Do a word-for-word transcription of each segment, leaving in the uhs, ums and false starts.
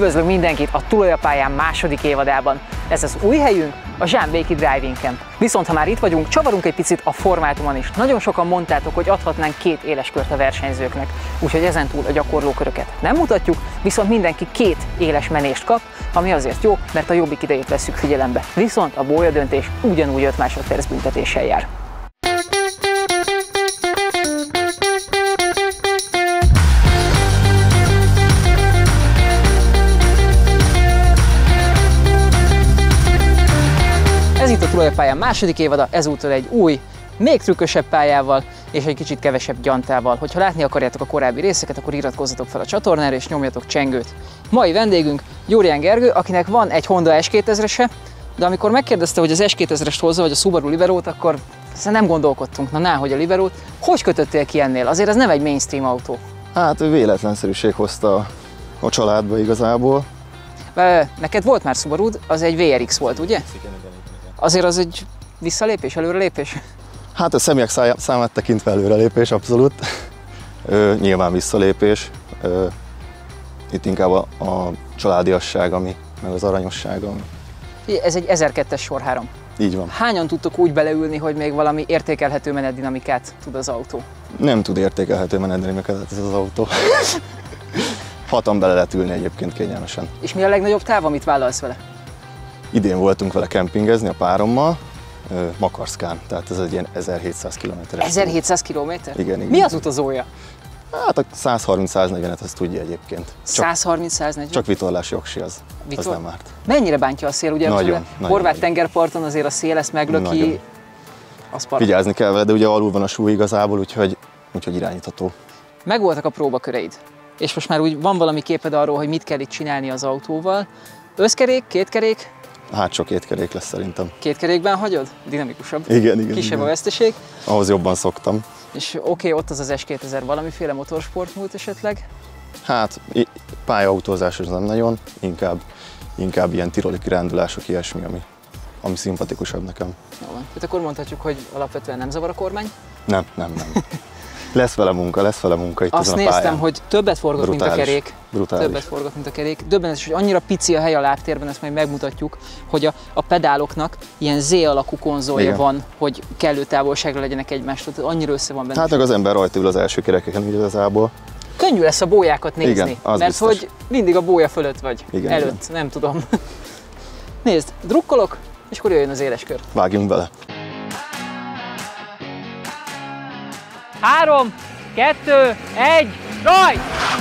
Üdvözlök mindenkit a Tulajapályán második évadában. Ez az új helyünk, a Zsámbéki Driving Camp. Viszont ha már itt vagyunk, csavarunk egy picit a formátumon is. Nagyon sokan mondtátok, hogy adhatnánk két éles kört a versenyzőknek, úgyhogy ezentúl a gyakorlóköröket nem mutatjuk, viszont mindenki két éles menést kap, ami azért jó, mert a jobbik idejét vesszük figyelembe. Viszont a bólya döntés ugyanúgy öt másodperc büntetéssel jár. Ez itt a Tulajapályán második évada, ezúttal egy új, még trükkösebb pályával és egy kicsit kevesebb gyantával. Hogyha látni akarjátok a korábbi részeket, akkor iratkozzatok fel a csatornára és nyomjatok csengőt. Mai vendégünk Gyurián Gergő, akinek van egy Honda S kétezrese, de amikor megkérdezte, hogy az S kétezrest hozza, vagy a Subaru Liberót, akkor nem gondolkodtunk. Na, ná, hogy a Liberót. Hogy kötöttél ki ennél? Azért ez nem egy mainstream autó. Hát véletlenszerűség hozta a családba igazából. Neked volt már Subarud, az egy vé er iksz volt, ugye? Azért az egy visszalépés, előrelépés? Hát a személyek számát tekintve előrelépés, abszolút. Ö, nyilván visszalépés. Ö, itt inkább a, a családiasság, ami, meg az aranyosság. Ami... Ez egy ezerkettes sor három. Így van. Hányan tudtok úgy beleülni, hogy még valami értékelhető menetdinamikát tud az autó? Nem tud értékelhető menetdinamikát ez az autó. Hatan bele lehet ülni egyébként kényelmesen. És mi a legnagyobb táv, amit vállalsz vele? Idén voltunk vele kempingezni a párommal, Makarszkán, tehát ez egy ilyen ezerhétszáz kilométeres. ezerhétszáz kilométer? Igen, igen. Mi az utazója? Hát a száz harminc száz negyvenet azt tudja egyébként. száz harminc száz negyven? Csak vitorlás jogsi az, Vitor... az nem árt. Mennyire bántja a szél? Ugye nagyon, a horvát tengerparton azért a szél ezt meglöki, nagyon. Az par... Vigyázni kell vele, de ugye alul van a súly igazából, úgyhogy, úgyhogy irányítható. Megvoltak a próbaköreid, és most már úgy van valami képed arról, hogy mit kell itt csinálni az autóval. Összkerék, kétkerék? Hát csak két kerék lesz szerintem. Két kerékben hagyod? Dinamikusabb. Igen, igen. Kisebb igen. a veszteség. Ahhoz jobban szoktam. És oké, okay, ott az az S kétezer, valamiféle motorsport múlt esetleg? Hát pályaautózás az nem nagyon, inkább, inkább ilyen tiroli kirándulások, ilyesmi, ami, ami szimpatikusabb nekem. Jó van. Tehát akkor mondhatjuk, hogy alapvetően nem zavar a kormány? Nem, nem, nem. Lesz vele munka, lesz vele munka itt Azt ezen a néztem, pályán. hogy többet forgat, brutális, mint a kerék. Brutális. Többet forgat, mint a kerék. Döbbenetes, hogy annyira pici a hely a lábtérben, ezt majd megmutatjuk, hogy a, a pedáloknak ilyen Z alakú konzolja Igen. van, hogy kellő távolságra legyenek egymástól. Tehát annyira össze van benne. Hát meg az ember rajta ül az első kerekeken igazából. Könnyű lesz a bójákat nézni, Igen, az mert biztos. hogy mindig a bója fölött vagy. Igen, előtt, igen. nem tudom. Nézd, drukkolok, és akkor jöjjön az éles kör. Vágjunk bele. Három, kettő, egy, rajt!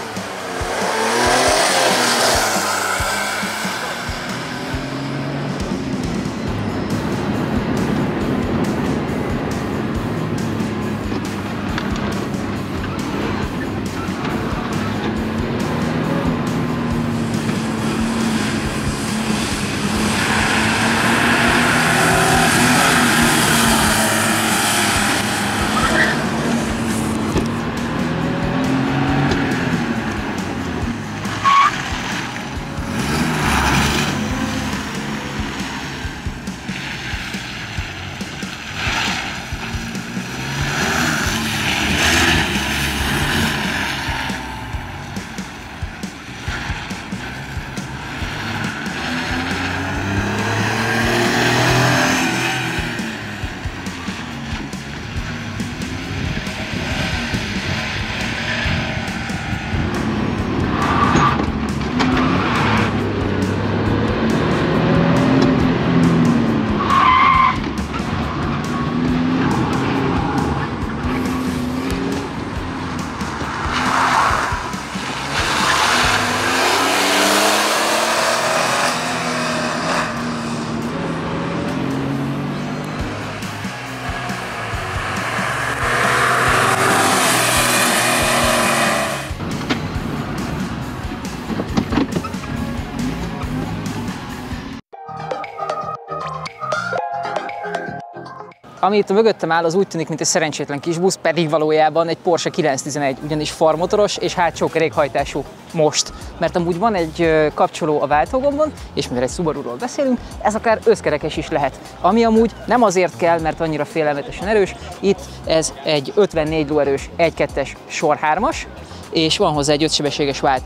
Ami itt mögöttem áll, az úgy tűnik, mint egy szerencsétlen kis busz, pedig valójában egy Porsche kilencszáztizenegy, ugyanis farmotoros és hátsó kerékhajtású most. Mert amúgy van egy kapcsoló a váltógombon, és mivel egy Subaruról beszélünk, ez akár összkerekes is lehet. Ami amúgy nem azért kell, mert annyira félelmetesen erős, itt ez egy ötvennégy lóerős egy kettes sor hármas, és van hozzá egy ötsebességes váltó.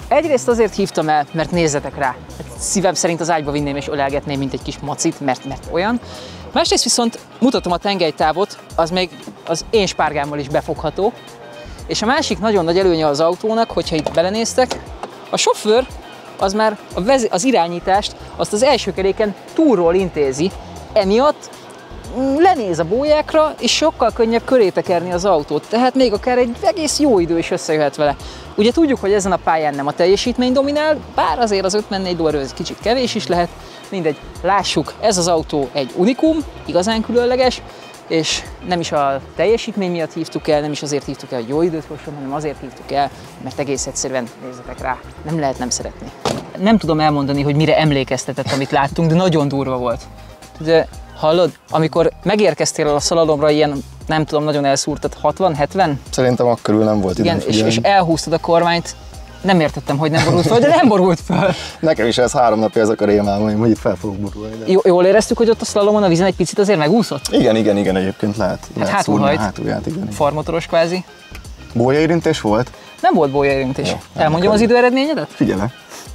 Egyrészt azért hívtam el, mert nézzetek rá. Szívem szerint az ágyba vinném és ölelgetném, mint egy kis macit, mert, mert olyan. Másrészt viszont mutatom a tengelytávot, az még az én spárgámmal is befogható. És a másik nagyon nagy előnye az autónak, hogyha itt belenéztek, a sofőr az már az irányítást azt az első keréken túlról intézi, emiatt lenéz a bójákra, és sokkal könnyebb köré tekerni az autót, tehát még akár egy egész jó idő is összejöhet vele. Ugye tudjuk, hogy ezen a pályán nem a teljesítmény dominál, bár azért az ötvennégy lóerő ez kicsit kevés is lehet, mindegy, lássuk, ez az autó egy unikum, igazán különleges, és nem is a teljesítmény miatt hívtuk el, nem is azért hívtuk el, hogy jó időt hozson, hanem azért hívtuk el, mert egész egyszerűen nézzetek rá, nem lehet nem szeretni. Nem tudom elmondani, hogy mire emlékeztetett, amit láttunk, de nagyon durva volt. De hallod, amikor megérkeztél a szalalomra ilyen, nem tudom, nagyon elszúrtad, hatvan, hetven? Szerintem akkörül nem volt igen, és, és elhúztad a kormányt, nem értettem, hogy nem borult föl, de nem borult föl. Nekem is ez három napja ezek a rémálmaim, hogy itt fel fogok borulni. De... J- jól éreztük, hogy ott a szlalomon a vízen egy picit azért megúszott? Igen, igen, igen, egyébként lehet. Hát lehet hátulhajt, hátulját, igen. farmotoros kvázi. Bólyaérintés volt? Nem volt bólyaérintés. Elmondjam az időeredményedet? Figyelek.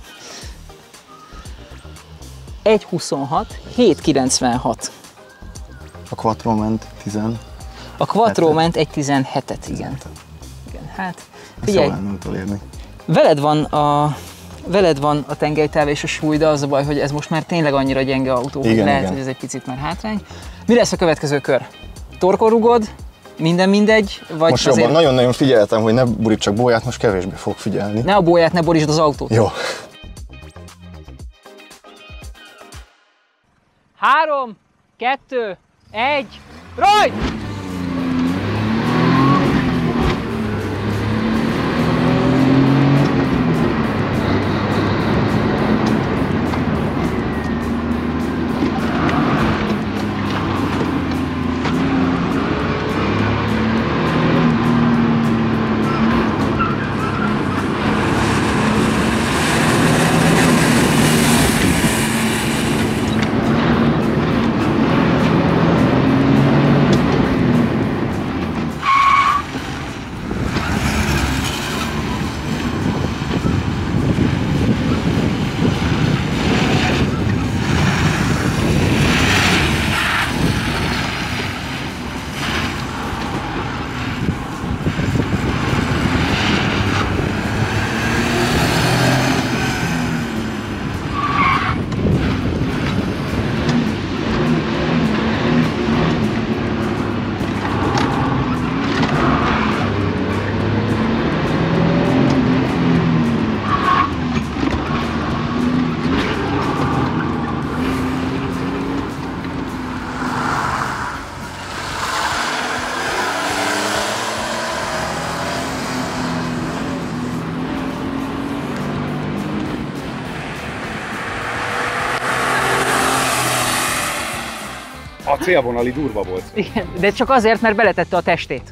egy huszonhat, hét kilencvenhat. A Quattro ment tíz. A Quattro ment egy tizenhetet, igen. Igen, hát figyelj, nem tudom érni. Veled van a veled van a tengelytáv és a súly, de az a baj, hogy ez most már tényleg annyira gyenge autó, hogy igen, lehet, igen. hogy ez egy picit már hátrány. Mi lesz a következő kör? Torkon rugod? Minden mindegy? Vagy most azért... jobban nagyon-nagyon figyeltem, hogy ne borítsak bóját, most kevésbé fog figyelni. Ne a bóját, ne borítsd az autót. Jó. Három, kettő, egy, rajt! A célvonali durva volt. Igen, de csak azért, mert beletette a testét.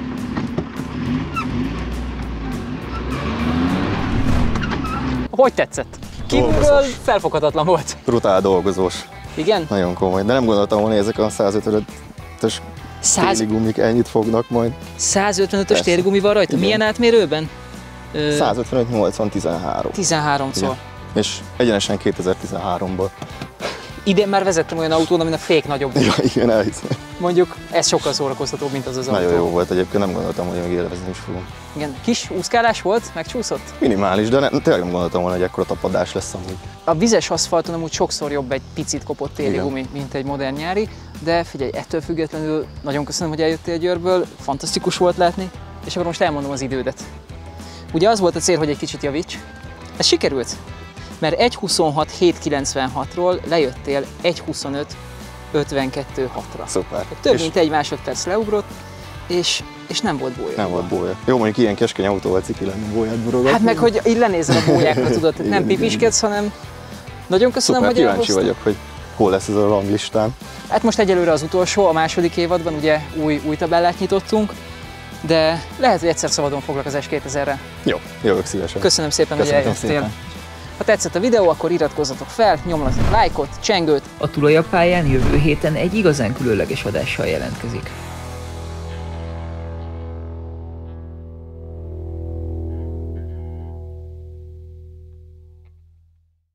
Hogy tetszett? Kívülről felfoghatatlan volt. Brutál dolgozós. Igen? Nagyon komoly, de nem gondoltam volna, hogy ezek a százötvenes térigumik ennyit fognak majd. százötvenötös térigumi van rajta? Igen. Milyen átmérőben? százötvenöt nyolcvan tizenhárom. tizenháromszor. És egyenesen kétezer-tizenháromból. Idén már vezettem olyan autón, amin a fék nagyobb. Ja, igen, elhiszem. Mondjuk ez sokkal szórakoztatóbb, mint az az autó. Nagyon jó volt egyébként, nem gondoltam, hogy még élvezni is fogom. Igen, kis úszkálás volt, megcsúszott? Minimális, de ne, tényleg nem gondoltam volna, hogy ekkora tapadás lesz amúgy. A vizes aszfalton amúgy sokszor jobb egy picit kopott téli gumi, mint egy modern nyári, de figyelj, ettől függetlenül nagyon köszönöm, hogy eljöttél Győrből, fantasztikus volt látni, és akkor most elmondom az idődet. Ugye az volt a cél, hogy egy kicsit javíts, ez sikerült, mert egy huszonhat hét kilencvenhatról lejöttél egy huszonöt ötvenkettő hatra. Szuper. Több és mint egy másodperc leugrott, és, és nem volt bója. nem volt bója. Jó, mondjuk ilyen keskeny autóval ciki lenni bóját burogatni. Hát meg, hogy így lenézel a bójákra, tudod, tehát nem pipiskedsz, hanem nagyon köszönöm, Szuper, hogy kíváncsi elhoztad. vagyok, hogy hol lesz ez a ranglistán. Hát most egyelőre az utolsó, a második évadban ugye új, új tabellát nyitottunk, de lehet, hogy egyszer szabadon foglak az S kétezerre. Jó, jövök szívesen. Köszönöm szépen, Köszönöm hogy eljöttél. szépen. Ha tetszett a videó, akkor iratkozzatok fel, nyomjatok lájkot, csengőt. A Tulajapályán jövő héten egy igazán különleges adással jelentkezik.